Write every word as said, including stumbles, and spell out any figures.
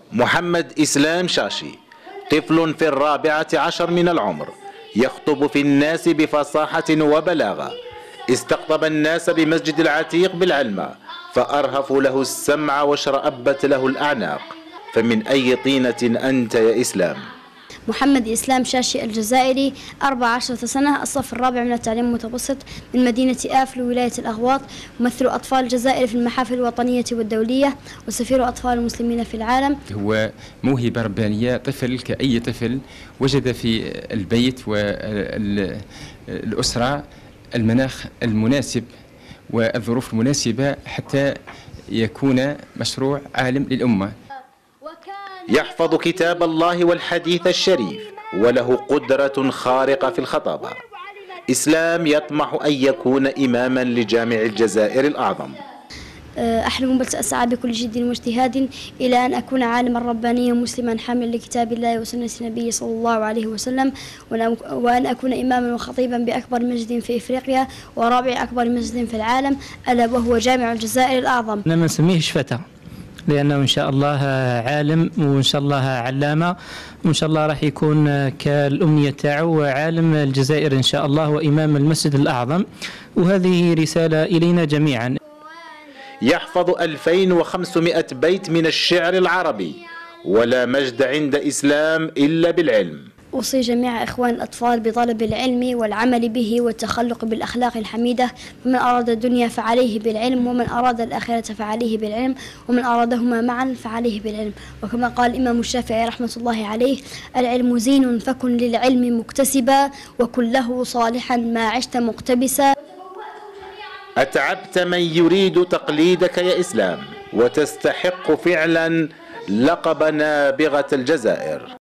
محمد إسلام شاشي طفل في الرابعة عشر من العمر، يخطب في الناس بفصاحة وبلاغة. استقطب الناس بمسجد العتيق بالعلمة، فأرهفوا له السمع واشرأبت له الأعناق. فمن أي طينة أنت يا إسلام؟ محمد إسلام شاشي الجزائري، أربع عشرة سنة، الصف الرابع من التعليم المتوسط، من مدينة آفل ولاية الأغواط، ممثل أطفال الجزائر في المحافل الوطنية والدولية، وسفير أطفال المسلمين في العالم. هو موهبة ربانية، طفل كأي طفل وجد في البيت والأسرة المناخ المناسب والظروف المناسبة حتى يكون مشروع عالم للأمة. يحفظ كتاب الله والحديث الشريف، وله قدرة خارقة في الخطابة. إسلام يطمح أن يكون إماما لجامع الجزائر الأعظم. أحلم بل سأسعى بكل جد واجتهاد إلى أن أكون عالما ربانيا مسلما حاملا لكتاب الله وسنة النبي صلى الله عليه وسلم، وأن أكون إماما وخطيبا بأكبر مسجد في إفريقيا ورابع أكبر مسجد في العالم، ألا وهو جامع الجزائر الأعظم. أنا ما نسميه شفتة، لأنه إن شاء الله عالم وإن شاء الله علامة، وإن شاء الله راح يكون كالأمنية تاعو عالم الجزائر إن شاء الله وإمام المسجد الأعظم، وهذه رسالة إلينا جميعا. يحفظ ألفين وخمسمائة بيت من الشعر العربي، ولا مجد عند إسلام إلا بالعلم. أوصي جميع إخوان الأطفال بطلب العلم والعمل به والتخلق بالأخلاق الحميدة، فمن أراد الدنيا فعليه بالعلم، ومن أراد الآخرة فعليه بالعلم، ومن أرادهما معا فعليه بالعلم. وكما قال الإمام الشافعي رحمة الله عليه: العلم زين فكن للعلم مكتسبا، وكن له صالحا ما عشت مقتبسا. أتعبت من يريد تقليدك يا إسلام، وتستحق فعلا لقب نابغة الجزائر.